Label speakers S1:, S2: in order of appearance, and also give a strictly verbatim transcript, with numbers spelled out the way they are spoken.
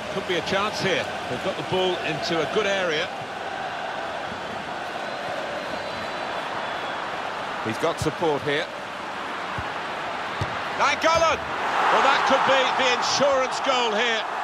S1: Could be a chance here. They've got the ball into a good area.
S2: He's got support here.
S1: Nainggolan! Well, that could be the insurance goal here.